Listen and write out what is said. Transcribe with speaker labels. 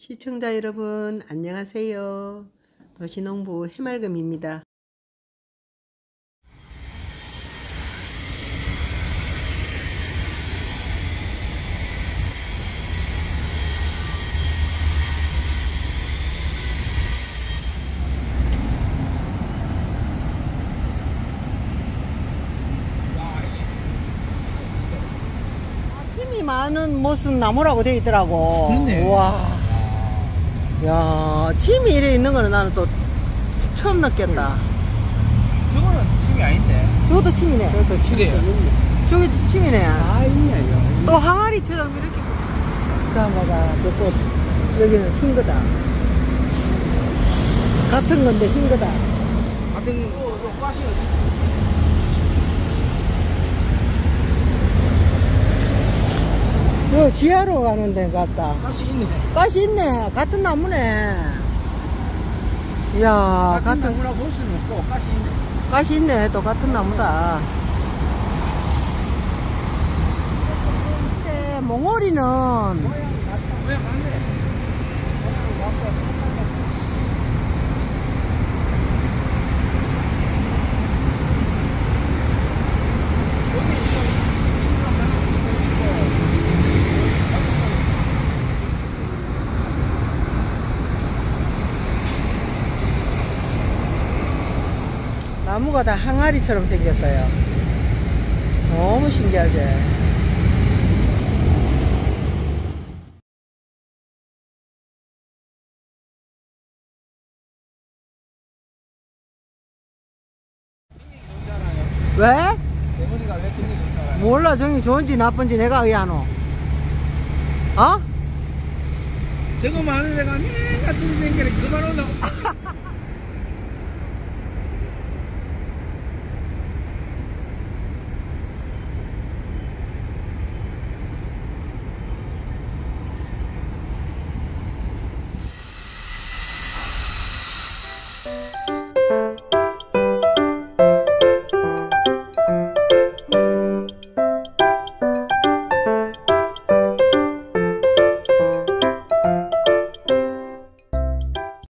Speaker 1: 시청자 여러분 안녕하세요. 도시농부 해맑음입니다. 침이 많은 무슨 나무라고 되어 있더라고.
Speaker 2: 그렇네.
Speaker 1: 와. 야, 침이 이래 있는 거는 나는 또 처음 느꼈다.
Speaker 2: 저거는 침이 아닌데.
Speaker 1: 저것도 침이네.
Speaker 2: 저것도 침이에요.
Speaker 1: 저기도 침이네.
Speaker 2: 아, 있네요.
Speaker 1: 또 항아리처럼 이렇게. 자, 봐봐. 저 꽃. 여기는 흰 거다. 같은 건데 흰 거다.
Speaker 2: 같은 거, 가시
Speaker 1: 요 지하로 가는 데 같다.
Speaker 2: 가시 있네.
Speaker 1: 가시 있네. 같은 나무네. 이야,
Speaker 2: 같은 나무라고 볼 수는 없고, 가시 있네.
Speaker 1: 가시 있네. 또 같은 나무다. 근데 몽오리는
Speaker 2: 모양 맞네.
Speaker 1: 나무가 다 항아리처럼 생겼어요. 너무 신기하지? 왜?
Speaker 2: 어머니가 왜 정리 좋잖아요.
Speaker 1: 몰라. 정이 좋은지 나쁜지 내가 의아노. 어?
Speaker 2: 저거 많은 애가 맨 같은 생각에 그만 온다고.